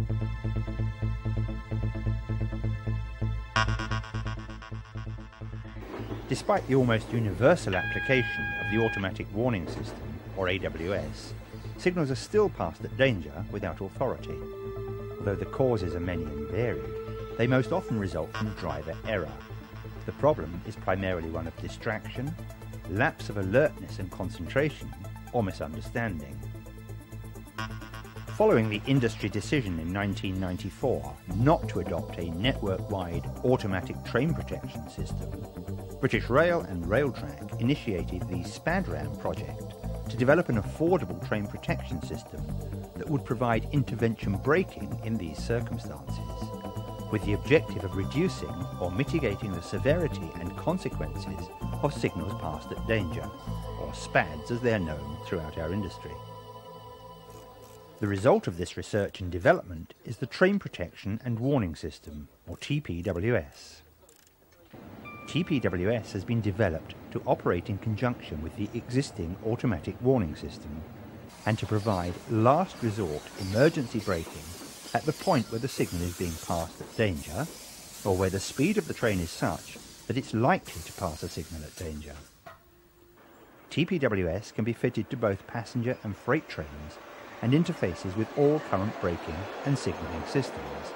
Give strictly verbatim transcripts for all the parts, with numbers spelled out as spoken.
Despite the almost universal application of the Automatic Warning System, or A W S, signals are still passed at danger without authority. Although the causes are many and varied, they most often result from driver error. The problem is primarily one of distraction, lapse of alertness and concentration, or misunderstanding. Following the industry decision in nineteen ninety-four not to adopt a network-wide automatic train protection system, British Rail and Railtrack initiated the SPADRAM project to develop an affordable train protection system that would provide intervention braking in these circumstances, with the objective of reducing or mitigating the severity and consequences of signals passed at danger, or SPADs as they are known throughout our industry. The result of this research and development is the Train Protection and Warning System, or T P W S. T P W S has been developed to operate in conjunction with the existing automatic warning system and to provide last resort emergency braking at the point where the signal is being passed at danger, or where the speed of the train is such that it's likely to pass a signal at danger. T P W S can be fitted to both passenger and freight trains and interfaces with all current braking and signalling systems.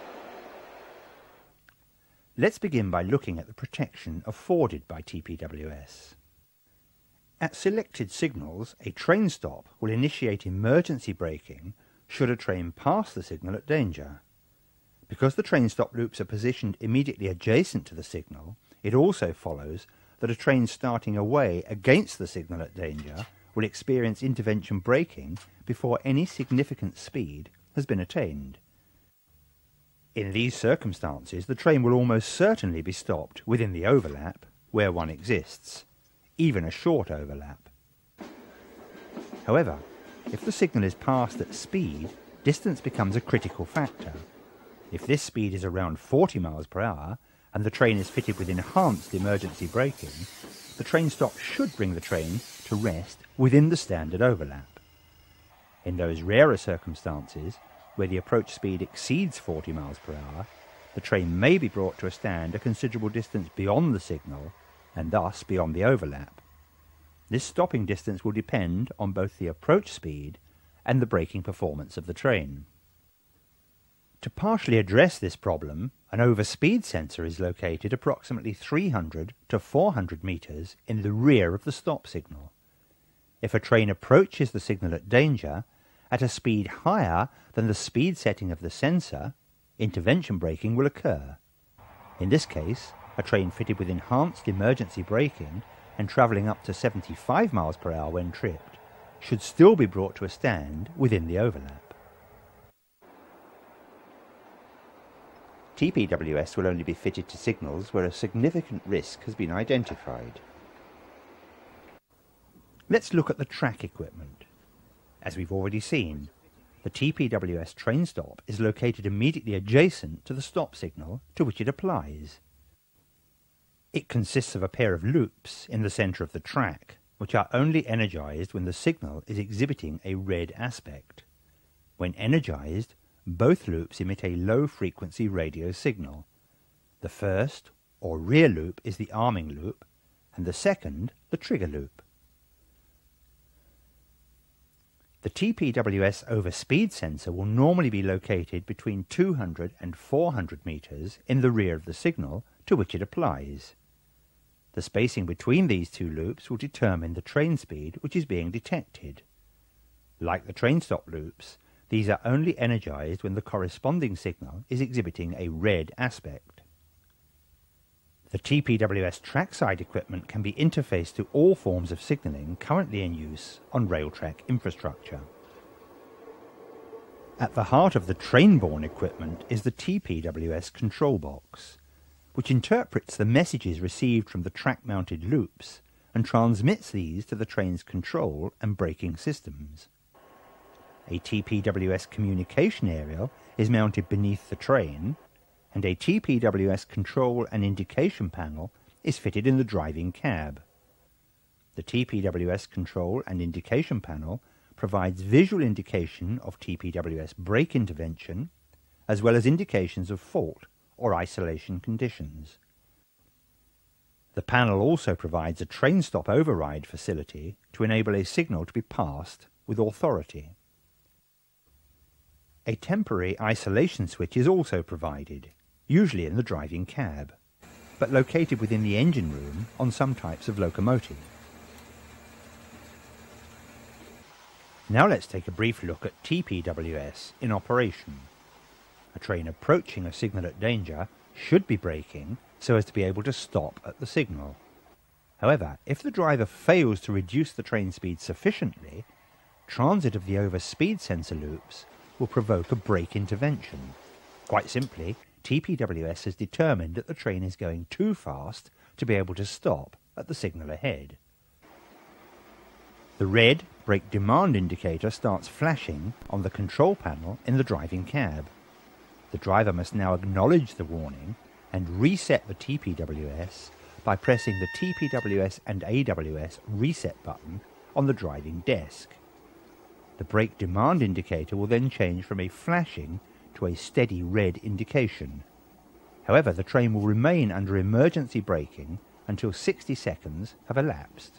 Let's begin by looking at the protection afforded by T P W S. At selected signals, a train stop will initiate emergency braking should a train pass the signal at danger. Because the train stop loops are positioned immediately adjacent to the signal, it also follows that a train starting away against the signal at danger will experience intervention braking before any significant speed has been attained. In these circumstances, the train will almost certainly be stopped within the overlap, where one exists, even a short overlap. However, if the signal is passed at speed, distance becomes a critical factor. If this speed is around forty miles per hour and the train is fitted with enhanced emergency braking, the train stop should bring the train to rest within the standard overlap. In those rarer circumstances, where the approach speed exceeds forty miles per hour, the train may be brought to a stand a considerable distance beyond the signal and thus beyond the overlap. This stopping distance will depend on both the approach speed and the braking performance of the train. To partially address this problem, an overspeed sensor is located approximately three hundred to four hundred metres in the rear of the stop signal. If a train approaches the signal at danger at a speed higher than the speed setting of the sensor, intervention braking will occur. In this case, a train fitted with enhanced emergency braking and travelling up to seventy-five miles per hour when tripped should still be brought to a stand within the overlap. T P W S will only be fitted to signals where a significant risk has been identified. Let's look at the track equipment. As we've already seen, the T P W S train stop is located immediately adjacent to the stop signal to which it applies. It consists of a pair of loops in the centre of the track, which are only energised when the signal is exhibiting a red aspect. When energised, both loops emit a low-frequency radio signal. The first, or rear loop, is the arming loop, and the second, the trigger loop. The T P W S overspeed sensor will normally be located between two hundred and four hundred metres in the rear of the signal to which it applies. The spacing between these two loops will determine the train speed which is being detected. Like the train stop loops, these are only energised when the corresponding signal is exhibiting a red aspect. The T P W S trackside equipment can be interfaced to all forms of signalling currently in use on rail track infrastructure. At the heart of the train-borne equipment is the T P W S control box, which interprets the messages received from the track-mounted loops and transmits these to the train's control and braking systems. A T P W S communication aerial is mounted beneath the train, and a T P W S control and indication panel is fitted in the driving cab. The T P W S control and indication panel provides visual indication of T P W S brake intervention, as well as indications of fault or isolation conditions. The panel also provides a train stop override facility to enable a signal to be passed with authority. A temporary isolation switch is also provided, usually in the driving cab, but located within the engine room on some types of locomotive. Now let's take a brief look at T P W S in operation. A train approaching a signal at danger should be braking so as to be able to stop at the signal. However, if the driver fails to reduce the train speed sufficiently, transit of the overspeed sensor loops will provoke a brake intervention. Quite simply, T P W S has determined that the train is going too fast to be able to stop at the signal ahead. The red brake demand indicator starts flashing on the control panel in the driving cab. The driver must now acknowledge the warning and reset the T P W S by pressing the T P W S and A W S reset button on the driving desk. The brake demand indicator will then change from a flashing to a steady red indication. However, the train will remain under emergency braking until sixty seconds have elapsed.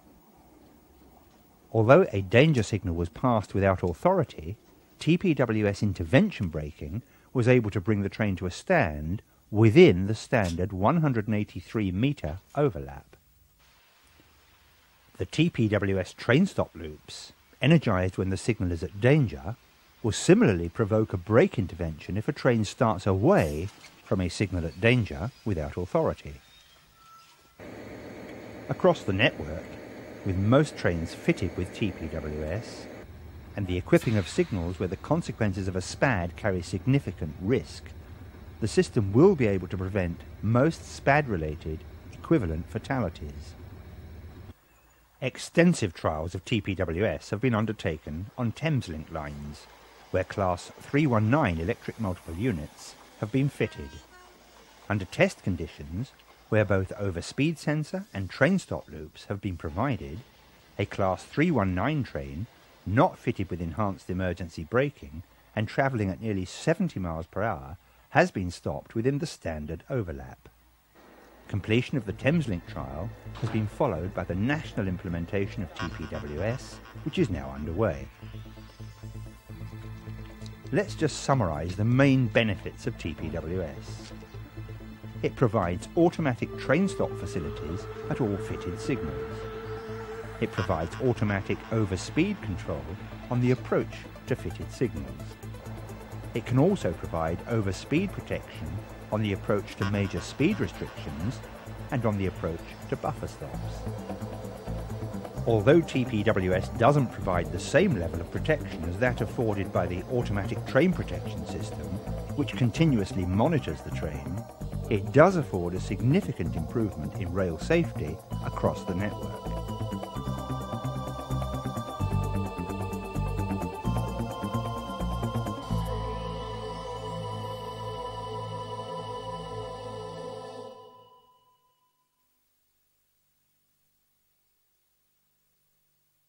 Although a danger signal was passed without authority, T P W S intervention braking was able to bring the train to a stand within the standard one hundred eighty-three metre overlap. The T P W S train stop loops, energised when the signal is at danger, will similarly provoke a brake intervention if a train starts away from a signal at danger without authority. Across the network, with most trains fitted with T P W S, and the equipping of signals where the consequences of a SPAD carry significant risk, the system will be able to prevent most SPAD-related equivalent fatalities. Extensive trials of T P W S have been undertaken on Thameslink lines, where Class three one nine electric multiple units have been fitted. Under test conditions, where both overspeed sensor and train stop loops have been provided, a Class three one nine train, not fitted with enhanced emergency braking and travelling at nearly seventy miles per hour, has been stopped within the standard overlap. Completion of the Thameslink trial has been followed by the national implementation of T P W S, which is now underway. Let's just summarise the main benefits of T P W S. It provides automatic train stop facilities at all fitted signals. It provides automatic overspeed control on the approach to fitted signals. It can also provide overspeed protection on the approach to major speed restrictions and on the approach to buffer stops. Although T P W S doesn't provide the same level of protection as that afforded by the automatic train protection system, which continuously monitors the train, it does afford a significant improvement in rail safety across the network.